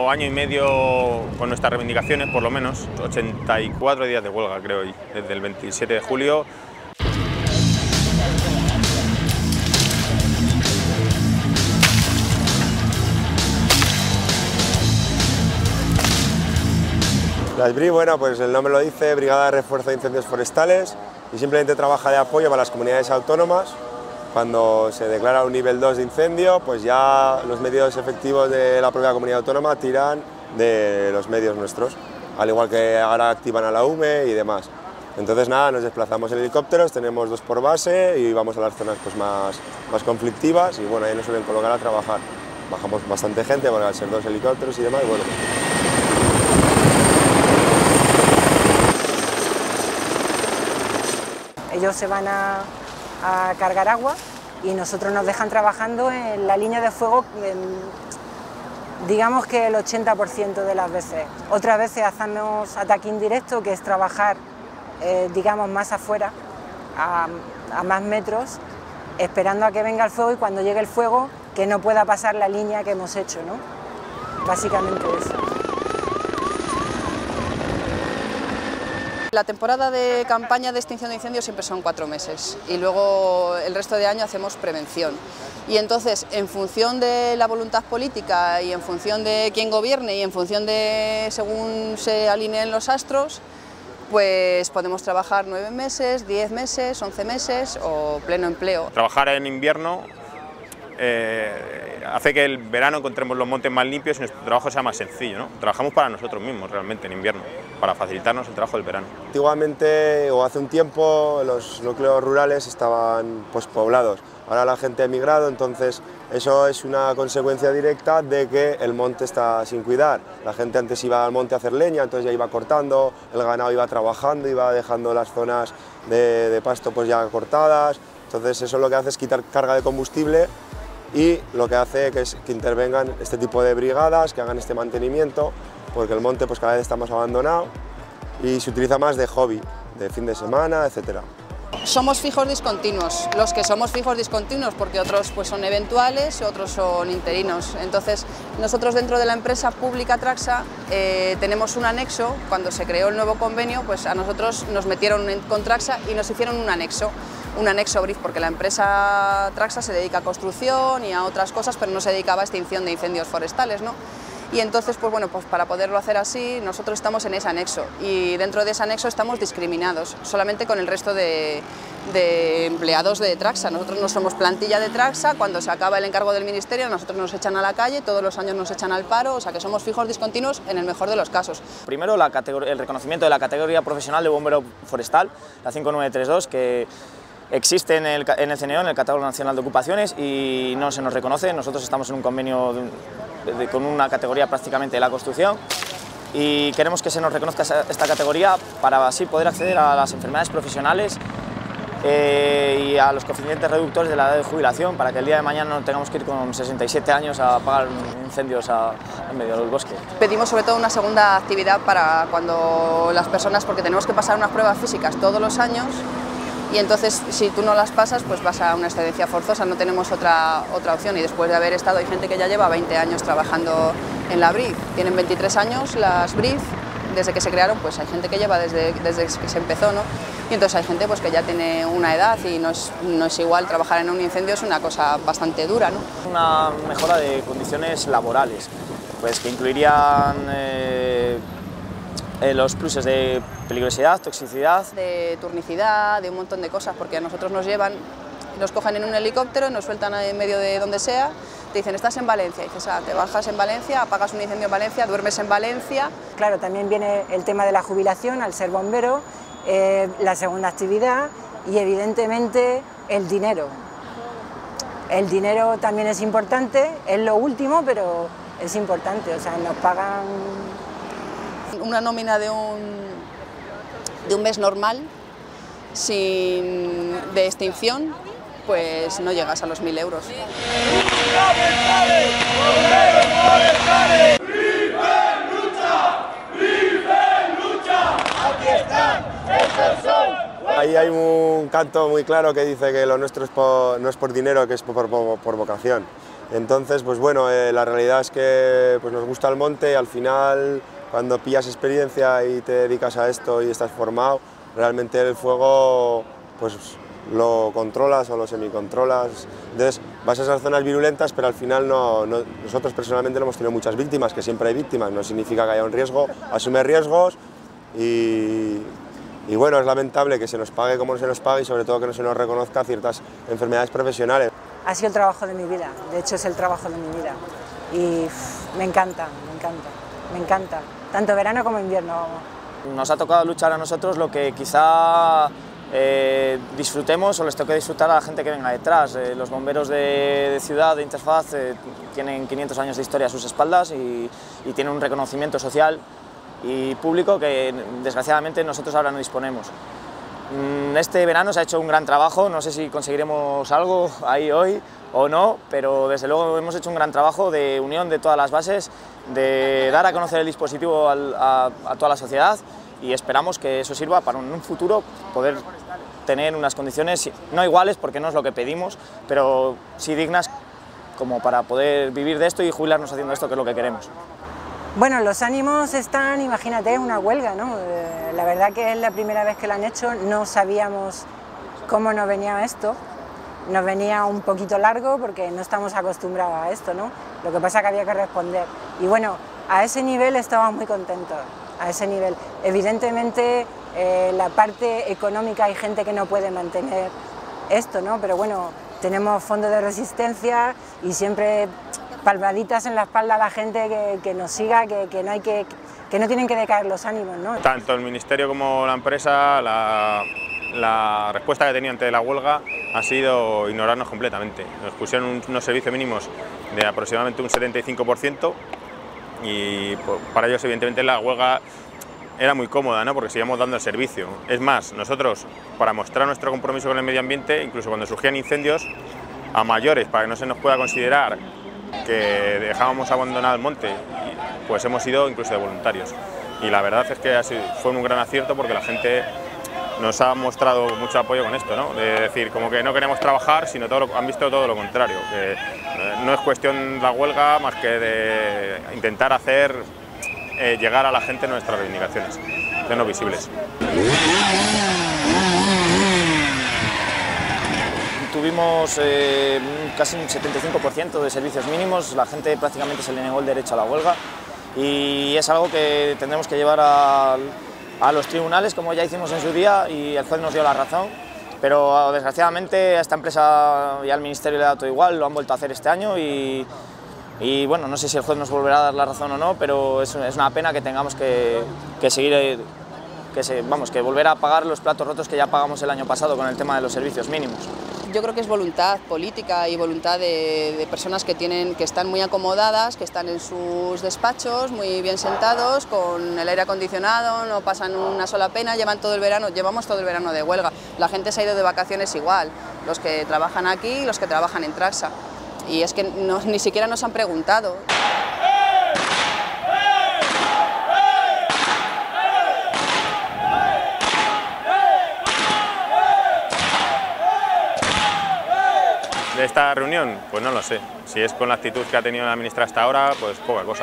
llevado año y medio con nuestras reivindicaciones, por lo menos, 84 días de huelga creo, desde el 27 de julio. La SBRI, bueno, pues el nombre lo dice, Brigada de Refuerzo de Incendios Forestales, y simplemente trabaja de apoyo para las comunidades autónomas. Cuando se declara un nivel 2 de incendio, pues ya los medios efectivos de la propia comunidad autónoma tiran de los medios nuestros, al igual que ahora activan a la UME y demás. Entonces nada, nos desplazamos en helicópteros, tenemos 2 por base y vamos a las zonas pues, más conflictivas y bueno, ahí nos suelen colocar a trabajar. Bajamos bastante gente, bueno, al ser 2 helicópteros y demás, bueno. Ellos se van a cargar agua y nosotros nos dejan trabajando en la línea de fuego, digamos que el 80% de las veces. Otras veces hacemos ataque indirecto, que es trabajar, digamos, más afuera, a más metros, esperando a que venga el fuego y cuando llegue el fuego que no pueda pasar la línea que hemos hecho, ¿no? Básicamente eso. La temporada de campaña de extinción de incendios siempre son 4 meses y luego el resto de año hacemos prevención. Y entonces, en función de la voluntad política y en función de quién gobierne y en función de según se alineen los astros, pues podemos trabajar 9 meses, 10 meses, 11 meses o pleno empleo. Trabajar en invierno hace que el verano encontremos los montes más limpios y nuestro trabajo sea más sencillo, ¿no? Trabajamos para nosotros mismos realmente en invierno, para facilitarnos el trabajo del verano. Antiguamente o hace un tiempo los núcleos rurales estaban pospoblados, ahora la gente ha emigrado, entonces eso es una consecuencia directa de que el monte está sin cuidar. La gente antes iba al monte a hacer leña, entonces ya iba cortando, el ganado iba trabajando, iba dejando las zonas de pasto pues ya cortadas, entonces eso lo que hace es quitar carga de combustible y lo que hace es que intervengan este tipo de brigadas, que hagan este mantenimiento, porque el monte pues cada vez está más abandonado y se utiliza más de hobby, de fin de semana, etc. Somos fijos discontinuos, los que somos fijos discontinuos, porque otros pues son eventuales, otros son interinos. Entonces, nosotros dentro de la empresa pública Traxa tenemos un anexo. Cuando se creó el nuevo convenio, pues a nosotros nos metieron con Traxa y nos hicieron un anexo BRIF, porque la empresa Traxa se dedica a construcción y a otras cosas, pero no se dedicaba a extinción de incendios forestales, ¿no? Y entonces, pues bueno, pues para poderlo hacer así, nosotros estamos en ese anexo y dentro de ese anexo estamos discriminados, solamente con el resto de empleados de Traxa. Nosotros no somos plantilla de Traxa, cuando se acaba el encargo del ministerio nosotros nos echan a la calle, todos los años nos echan al paro, o sea que somos fijos discontinuos en el mejor de los casos. Primero el reconocimiento de la categoría profesional de bombero forestal, la 5932, que existe en el CNO, en el Catálogo Nacional de Ocupaciones, y no se nos reconoce. Nosotros estamos en un convenio con una categoría prácticamente de la construcción y queremos que se nos reconozca esta categoría para así poder acceder a las enfermedades profesionales y a los coeficientes reductores de la edad de jubilación, para que el día de mañana no tengamos que ir con 67 años a apagar incendios en medio del bosque. Pedimos sobre todo una segunda actividad para cuando las personas, porque tenemos que pasar unas pruebas físicas todos los años, y entonces si tú no las pasas pues vas a una excedencia forzosa, no tenemos otra opción. Y después de haber estado, hay gente que ya lleva 20 años trabajando en la BRIF, tienen 23 años las BRIF, desde que se crearon, pues hay gente que lleva desde que se empezó, ¿no? Y entonces hay gente pues que ya tiene una edad y no es igual trabajar en un incendio, es una cosa bastante dura, ¿no? Una mejora de condiciones laborales, pues que incluirían los pluses de peligrosidad, toxicidad, de turnicidad, de un montón de cosas, porque a nosotros nos llevan, nos cogen en un helicóptero, nos sueltan en medio de donde sea, te dicen estás en Valencia, y dices, te bajas en Valencia, apagas un incendio en Valencia, duermes en Valencia. Claro, también viene el tema de la jubilación al ser bombero, la segunda actividad y evidentemente el dinero. El dinero también es importante, es lo último, pero es importante, o sea, nos pagan... Una nómina de un mes normal, de extinción, pues no llegas a los 1.000 euros. Ahí hay un canto muy claro que dice que lo nuestro no es por dinero, que es por vocación. Entonces, pues bueno, la realidad es que pues nos gusta el monte y al final, cuando pillas experiencia y te dedicas a esto y estás formado, realmente el fuego pues lo controlas o lo semicontrolas. Entonces vas a esas zonas virulentas, pero al final nosotros personalmente no hemos tenido muchas víctimas, que siempre hay víctimas, no significa que haya un riesgo, asume riesgos y bueno, es lamentable que se nos pague como se nos pague y sobre todo que no se nos reconozca ciertas enfermedades profesionales. Ha sido el trabajo de mi vida, de hecho es el trabajo de mi vida y me encanta, tanto verano como invierno. Vamos. Nos ha tocado luchar a nosotros lo que quizá disfrutemos o les toque disfrutar a la gente que venga detrás. Los bomberos de ciudad, de Interfaz, tienen 500 años de historia a sus espaldas y tienen un reconocimiento social y público que desgraciadamente nosotros ahora no disponemos. Este verano se ha hecho un gran trabajo, no sé si conseguiremos algo ahí hoy o no, pero desde luego hemos hecho un gran trabajo de unión de todas las bases, de dar a conocer el dispositivo a toda la sociedad y esperamos que eso sirva para en un futuro poder tener unas condiciones no iguales, porque no es lo que pedimos, pero sí dignas como para poder vivir de esto y jubilarnos haciendo esto, que es lo que queremos. Bueno, los ánimos están, imagínate, una huelga, ¿no? La verdad que es la primera vez que lo han hecho, no sabíamos cómo nos venía esto, nos venía un poquito largo porque no estamos acostumbrados a esto, ¿no? Lo que pasa es que había que responder. Y bueno, a ese nivel estábamos muy contentos, a ese nivel. Evidentemente, la parte económica hay gente que no puede mantener esto, ¿no? Pero bueno, tenemos fondo de resistencia y siempre palmaditas en la espalda a la gente que nos siga, que no tienen que decaer los ánimos, ¿no? Tanto el Ministerio como la empresa, la respuesta que tenía ante la huelga ha sido ignorarnos completamente. Nos pusieron unos servicios mínimos de aproximadamente un 75% y para ellos evidentemente la huelga era muy cómoda, ¿no? Porque seguíamos dando el servicio. Es más, nosotros, para mostrar nuestro compromiso con el medio ambiente, incluso cuando surgían incendios, a mayores, para que no se nos pueda considerar que dejábamos abandonado el monte, pues hemos ido incluso de voluntarios. Y la verdad es que fue un gran acierto porque la gente nos ha mostrado mucho apoyo con esto, ¿no? De decir, como que no queremos trabajar, sino han visto todo lo contrario. Que no es cuestión de la huelga más que de intentar hacer llegar a la gente nuestras reivindicaciones, hacernos visibles. Tuvimos casi un 75% de servicios mínimos, la gente prácticamente se le negó el derecho a la huelga y es algo que tendremos que llevar a los tribunales, como ya hicimos en su día, y el juez nos dio la razón, pero desgraciadamente a esta empresa y al Ministerio le da todo igual, lo han vuelto a hacer este año y bueno, no sé si el juez nos volverá a dar la razón o no, pero es una pena que tengamos que seguir, que volver a pagar los platos rotos que ya pagamos el año pasado con el tema de los servicios mínimos. Yo creo que es voluntad política y voluntad de personas que están muy acomodadas, que están en sus despachos, muy bien sentados, con el aire acondicionado, no pasan una sola pena, llevamos todo el verano de huelga. La gente se ha ido de vacaciones igual, los que trabajan aquí y los que trabajan en Traxa. Y es que ni siquiera nos han preguntado. De esta reunión, pues no lo sé. Si es con la actitud que ha tenido la ministra hasta ahora, pues poca cosa.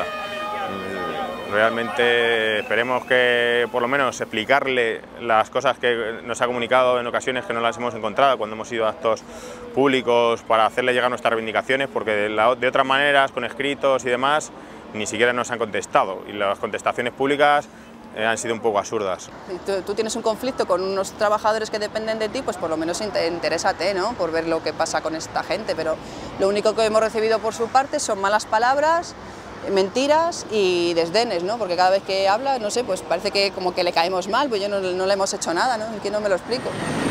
Realmente esperemos que por lo menos explicarle las cosas que nos ha comunicado en ocasiones que no las hemos encontrado cuando hemos ido a actos públicos para hacerle llegar nuestras reivindicaciones, porque de otras maneras, con escritos y demás, ni siquiera nos han contestado y las contestaciones públicas han sido un poco absurdas. Tú tienes un conflicto con unos trabajadores que dependen de ti, pues por lo menos interésate, ¿no? Por ver lo que pasa con esta gente, pero lo único que hemos recibido por su parte son malas palabras, mentiras y desdenes, ¿no? Porque cada vez que habla, no sé, pues parece que como que le caemos mal, pues yo no le hemos hecho nada, ¿no? Que no me lo explico.